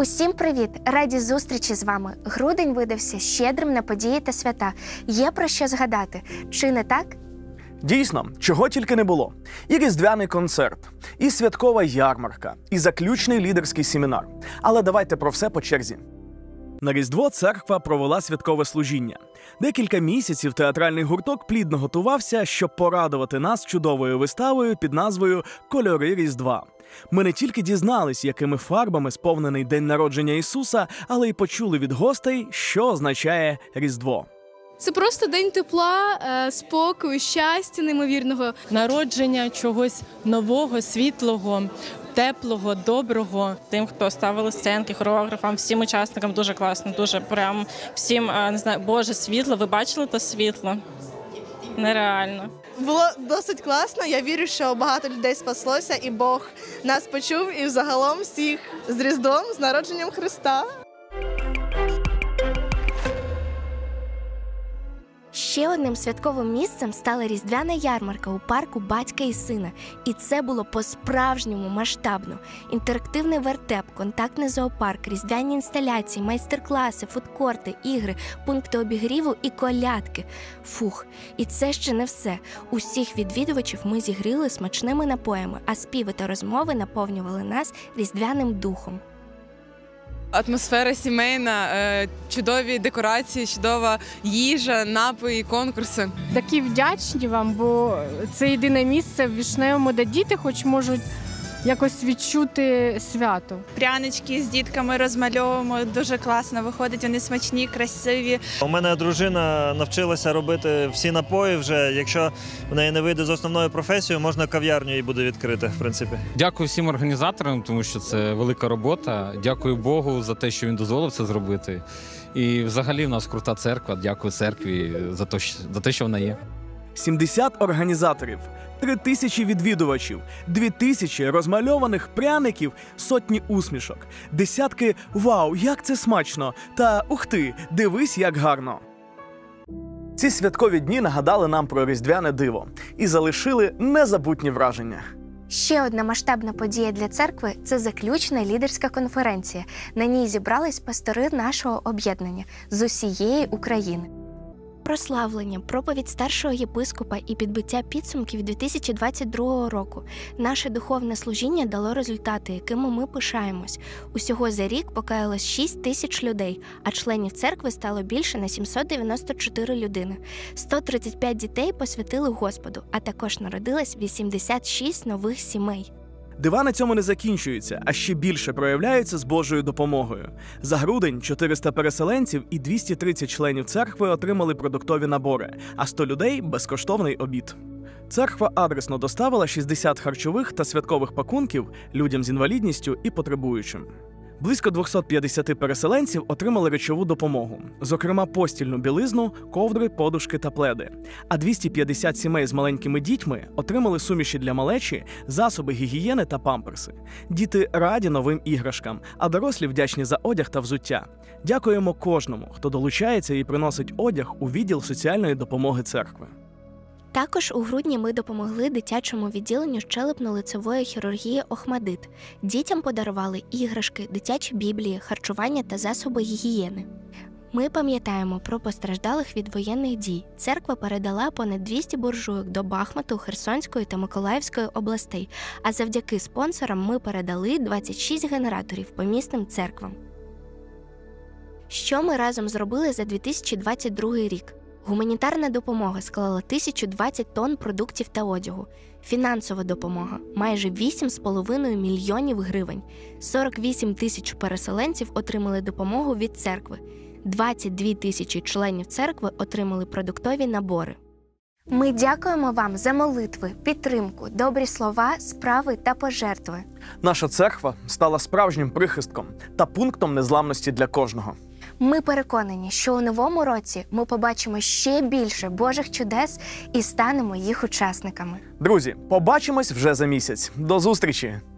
Усім привіт! Раді зустрічі з вами. Грудень видався щедрим на події та свята. Є про що згадати. Чи не так? Дійсно, чого тільки не було. І різдвяний концерт, і святкова ярмарка, і заключний лідерський семінар. Але давайте про все по черзі. На Різдво церква провела святкове служіння. Декілька місяців театральний гурток плідно готувався, щоб порадувати нас чудовою виставою під назвою «Кольори Різдва». Ми не тільки дізнались, якими фарбами сповнений День народження Ісуса, але й почули від гостей, що означає Різдво. Це просто день тепла, спокою, щастя неймовірного. Народження чогось нового, світлого, теплого, доброго. Тим, хто ставили сценки, хореографам, всім учасникам дуже класно, дуже прям всім, не знаю, Боже, світло, ви бачили то світло? Нереально. Було досить класно, я вірю, що багато людей спаслося і Бог нас почув і взагалом всіх з Різдвом, з народженням Христа. Ще одним святковим місцем стала різдвяна ярмарка у парку батька і сина. І це було по-справжньому масштабно. Інтерактивний вертеп, контактний зоопарк, різдвяні інсталяції, майстер-класи, фудкорти, ігри, пункти обігріву і колядки. Фух, і це ще не все. Усіх відвідувачів ми зігріли смачними напоями, а співи та розмови наповнювали нас різдвяним духом. Атмосфера сімейна, чудові декорації, чудова їжа, напої, конкурси. Такі вдячні вам, бо це єдине місце в Вишневому, де діти хоч можуть якось відчути свято. Прянички з дітками розмальовуємо, дуже класно виходить, вони смачні, красиві. У мене дружина навчилася робити всі напої вже, якщо в неї не вийде з основною професією, можна кав'ярню їй буде відкрити, в принципі. Дякую всім організаторам, тому що це велика робота. Дякую Богу за те, що він дозволив це зробити. І взагалі в нас крута церква, дякую церкві за те, що вона є. 70 організаторів, 3000 відвідувачів, 2000 розмальованих пряників, сотні усмішок, десятки «Вау, як це смачно!» та «Ух ти, дивись, як гарно!». Ці святкові дні нагадали нам про різдвяне диво і залишили незабутні враження. Ще одна масштабна подія для церкви – це заключна лідерська конференція. На ній зібрались пастори нашого об'єднання з усієї України. Прославлення, проповідь старшого єпископа і підбиття підсумків 2022 року. Наше духовне служіння дало результати, якими ми пишаємось. Усього за рік покаялось 6 тисяч людей, а членів церкви стало більше на 794 людини. 135 дітей посвятили Господу, а також народилось 86 нових сімей. Дива на цьому не закінчуються, а ще більше проявляються з Божою допомогою. За грудень 400 переселенців і 230 членів церкви отримали продуктові набори, а 100 людей – безкоштовний обід. Церква адресно доставила 60 харчових та святкових пакунків людям з інвалідністю і потребуючим. Близько 250 переселенців отримали речову допомогу, зокрема постільну білизну, ковдри, подушки та пледи. А 250 сімей з маленькими дітьми отримали суміші для малечі, засоби гігієни та памперси. Діти раді новим іграшкам, а дорослі вдячні за одяг та взуття. Дякуємо кожному, хто долучається і приносить одяг у відділ соціальної допомоги церкви. Також у грудні ми допомогли дитячому відділенню щелепно-лицевої хірургії «Охмадит». Дітям подарували іграшки, дитячі біблії, харчування та засоби гігієни. Ми пам'ятаємо про постраждалих від воєнних дій. Церква передала понад 200 буржуйок до Бахмуту, Херсонської та Миколаївської областей, а завдяки спонсорам ми передали 26 генераторів помісним церквам. Що ми разом зробили за 2022 рік? Гуманітарна допомога склала 1020 тонн продуктів та одягу. Фінансова допомога – майже 8,5 мільйонів гривень. 48 тисяч переселенців отримали допомогу від церкви. 22 тисячі членів церкви отримали продуктові набори. Ми дякуємо вам за молитви, підтримку, добрі слова, справи та пожертви. Наша церква стала справжнім прихистком та пунктом незламності для кожного. Ми переконані, що у новому році ми побачимо ще більше Божих чудес і станемо їх учасниками. Друзі, побачимось вже за місяць. До зустрічі!